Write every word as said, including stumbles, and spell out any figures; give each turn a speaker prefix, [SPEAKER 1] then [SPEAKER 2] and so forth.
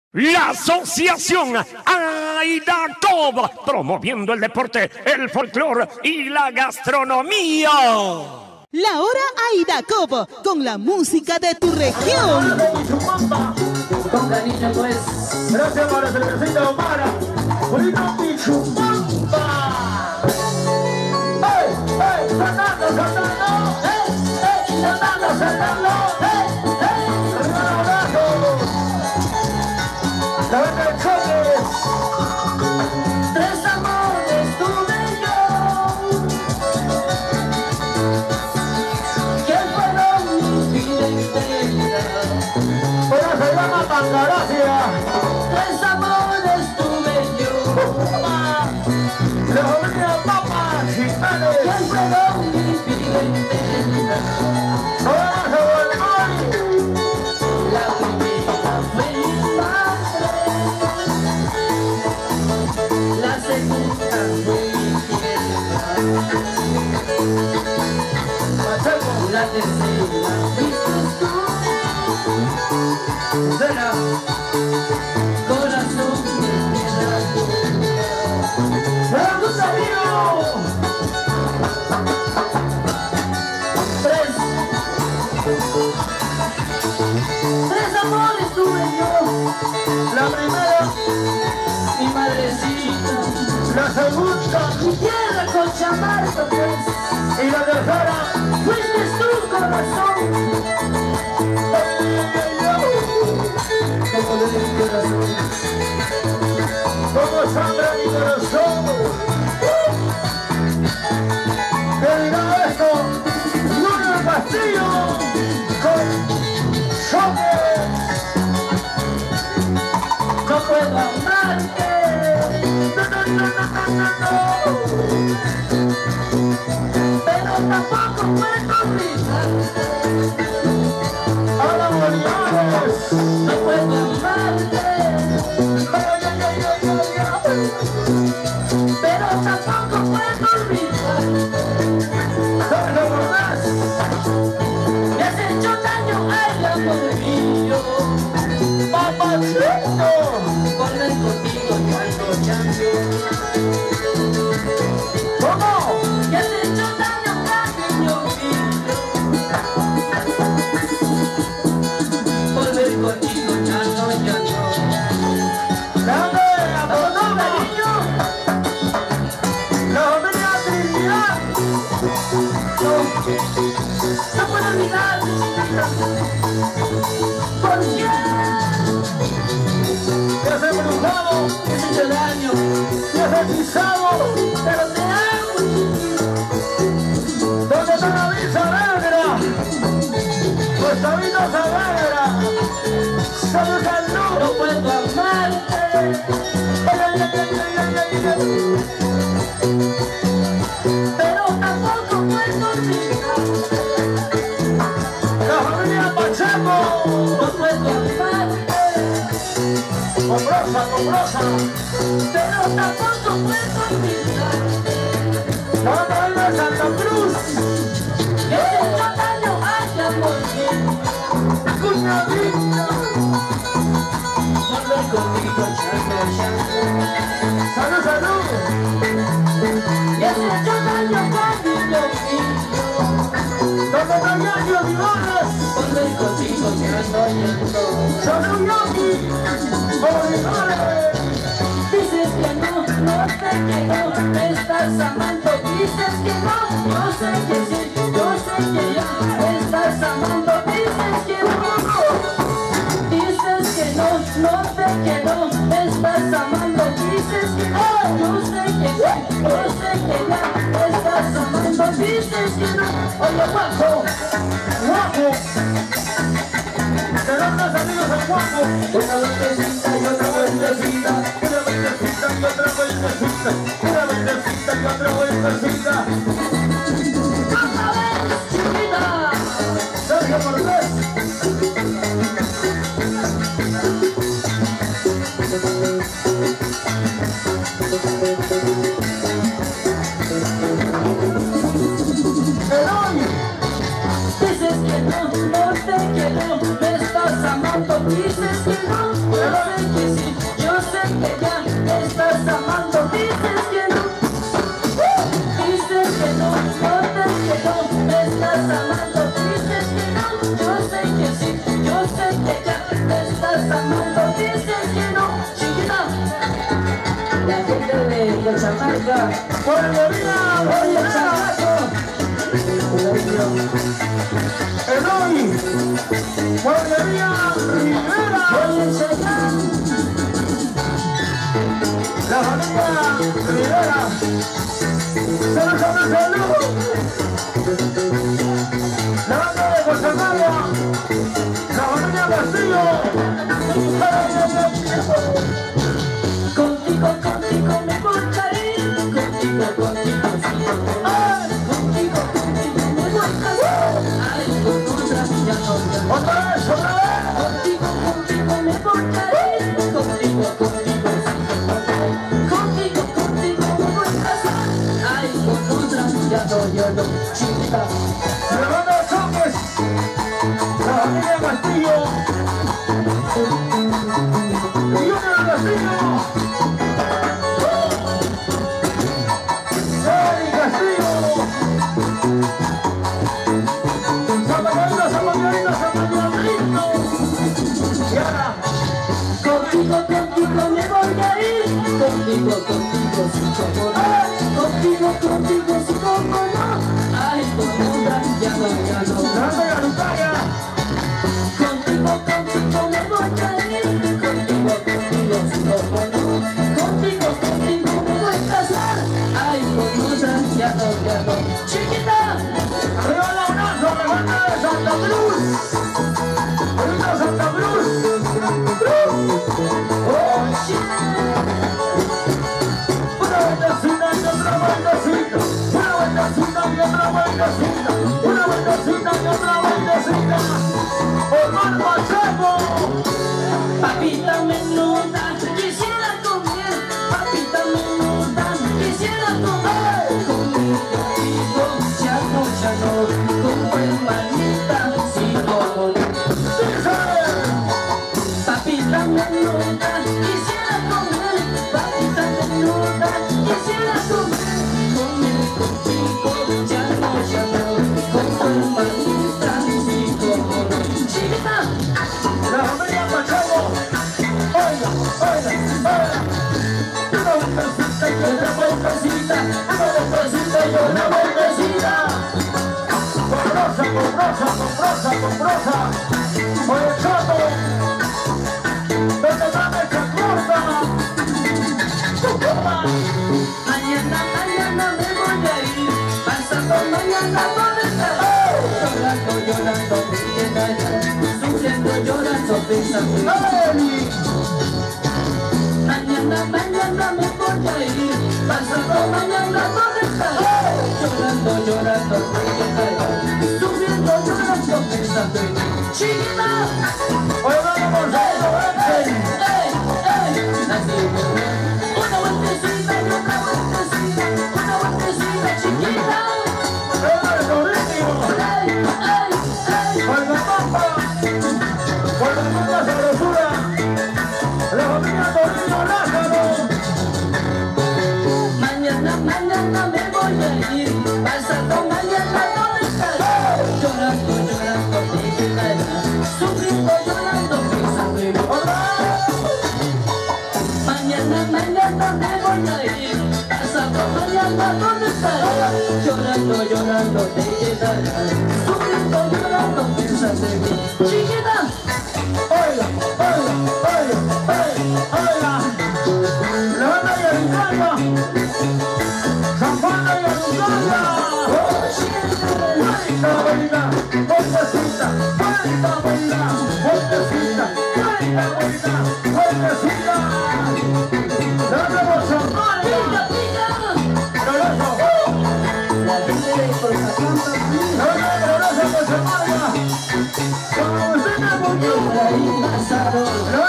[SPEAKER 1] La Asociación AIDACOB, promoviendo el deporte, el folclore y la gastronomía.
[SPEAKER 2] La hora AIDACOB, con la música de tu región.
[SPEAKER 3] Con cariño, pues. Gracias para el presenta Omara. Bonito Pichumamba. ¡Ey! ¡Ey! ¡Saltando, saltando! ¡Ey! ¡Ey! ¡Saltando, saltando! ¡Ey! ¡Ey! ¡Arriba abajo! ¡La venta de choques! Tres amores tuve yo, que fueron mi vida entera. Pero se llama Pangaracia. Tres amores tuve yo, la familia Papa Jiménez, que fueron mi vida entera. Ahora se vuelve la primera fue mi madre, la segunda fue mi tierra, pasamos la tercera fuiste tú. Será corazón de piedra dura. ¡Pero tú sabías! Tres Tres amores tuve yo. La primera, mi madrecita. La segunda, mi tierra con chamarco, pues. Y la tercera, fuiste tú, corazón. Como sangra mi corazón. Que dirá esto, Junior Castillo con choques. No puedo amarte, no, no, no, no, no, no, pero tampoco puedo olvidarte. Ahora volvamos, no puedo amarte, pero tampoco puedo olvidarte. ¿No recordás? Me has hecho daño al amor mío, papacito. Volver contigo cuando llanto. ¿Cómo? Me has hecho daño, cariño mío. Volver contigo ya no, ya no. ¡Dame, apodo, cariño! ¡La familia Trinidad! No, no puedo olvidar mi chiquita. ¿Por qué? Te has embrujado, te has hecho daño, te has hechizado, pero te amo, chiquita. ¿Dónde está la visa negra? Nuestra vida sagrada. Salud, salud. No puedo amarte. Pero tampoco puedo olvidarte. La familia Pacheco. No puedo amarte. Comprosa, comprosa. Pero tampoco puedo olvidarte. La familia de Santa Cruz. Que te he hecho daño al amor mío. Cuñadita. Volver conmigo, chango, chango. Salud, salud. Que te he hecho daño, cariño mío. Donde no hay años ni horas. Volver contigo, chango, chango. Salud, Yogi. Bolívares. Dices que no, no sé que no, me estás amando. Dices que no, yo sé que sí, yo sé que ya me estás amando. Dices que no, dices que no, no sé que no, me estás amando. Dices que no, yo sé que sí, yo sé que ya me estás amando. Dices que no, oye guapo, guapo. Grandes amigos del guapo. Una vueltecita y otra vueltecita, una vueltecita y otra vueltecita, una vueltecita y otra vueltecita. ¡Otra vez, chiquita! Sergio Cortés. Eloy. Dices que no, no te quiero, me estás amando. Dices que no, pero que ya me estás amando, dices que no. Dices que no, notas que no me estás amando, dices que no. Yo sé que sí, yo sé que ya me estás amando, dices que no. Chiquita, la gente de Cachamarca, por el día, oye, chamaco.
[SPEAKER 4] Eloy, Guardería Rivera,
[SPEAKER 3] Oye, Chayán,
[SPEAKER 4] la familia Rivera, salud, salud, salud. La banda de Costa Rica, la familia Castillo.
[SPEAKER 3] contigo, contigo me voy a ir, contigo, contigo, contigo, contigo, contigo me voy a casar. Ay, con otra ya no, ya no.
[SPEAKER 4] Otra vez, otra vez.
[SPEAKER 3] Contigo, contigo me voy a ir, contigo, contigo, contigo, contigo me voy a casar. Ay, con otra ya no, ya no. Chiquita,
[SPEAKER 4] La banda de Choques, la familia Castillo. Y uno de Castillo. ¡Ey, Castillo! ¡Zapateadito, zapateadito, zapateadito! Y ahora,
[SPEAKER 3] contigo, contigo me voy a ir, contigo, contigo, sí, como no. Contigo, contigo, sí, como no. Ay, con otra ya no, ya no.
[SPEAKER 4] la banda de Arutaria.
[SPEAKER 3] Contigo, contigo me voy a ir, contigo, contigo, sí, como no. Contigo, contigo me voy a casar. Ay, con otra ya no, ya no. Chiquita,
[SPEAKER 4] Arriba la UNASO, la banda de Santa Cruz. Ahorita Santa Cruz.
[SPEAKER 3] oh shit.
[SPEAKER 4] Una vueltecita y otra vueltecita. Una vueltecita y otra vueltecita. Una vueltecita y otra vueltecita. Omar Pacheco.
[SPEAKER 3] Papita menuda, quisiera comer. Papita menuda, quisiera comer. Conmigo, conmigo, ya no, ya no. Con tu hermanita, sí, como no. Papita menuda, quisiera comer. Papita menuda, quisiera comer. Conmigo, contigo, ya no, ya no. Con tu hermanita, sí, como no. Chiquita,
[SPEAKER 4] La familia Pacheco. Oiga, oiga, oiga. Una vueltecita y otra vueltecita. Una vueltecita y otra vueltecita. Con rosa, con rosa, con rosa, con rosa. Oye, Chato. ¿Dónde está esta corta?
[SPEAKER 3] mañana, mañana me voy a ir. Pasando mañana, ¿dónde estaré? Llorando, llorando, pidiendo allá. Sufriendo, llorando, pensando. Mañana, mañana me voy a ir. Pasando mañana, ¿dónde estaré? Llorando, llorando, pidiendo allá. Sufriendo, llorando, pensando en ti. Chiquita,
[SPEAKER 4] Oye, vamos,
[SPEAKER 3] ey,
[SPEAKER 4] vamos,
[SPEAKER 3] ey, ey, ey. Así que, una vueltecita y otra vueltecita. Una vueltecita, chiquita.
[SPEAKER 4] ¡Era el Toribio!
[SPEAKER 3] Ey, ey, ey.
[SPEAKER 4] ¡Por la pampa! ¡Por la pampa sabrosura! ¡La familia Toribio Lázaro!
[SPEAKER 3] Mañana, mañana me voy a ir. Pasando mañana, ¿dónde estaré? Llorando, llorando, pidiendo allá. Sufriendo, llorando, pensando en ti. Mañana, mañana me voy a ir. Pasando mañana, ¿dónde estaré? Llorando, llorando, te quedará. Sufriendo, llorando, pensando en ti. Chiquita,
[SPEAKER 4] ¡Oiga, oiga, oiga, oiga, oiga! ¡La banda de Arutaria! ¡Zampana y Arutaria! ¡Vuelta, vuelta, vueltecita! ¡Vuelta, vuelta, vueltecita! ¡Vuelta, vuelta, vueltecita! ¡La banda de Zampana!
[SPEAKER 3] pica, pica.
[SPEAKER 4] ¡Coloso!
[SPEAKER 3] La gente de Colzacampa,
[SPEAKER 4] ¡La banda de Coloso que se marca! ¡Con usted me
[SPEAKER 3] y ahí pasaron.
[SPEAKER 4] ¡La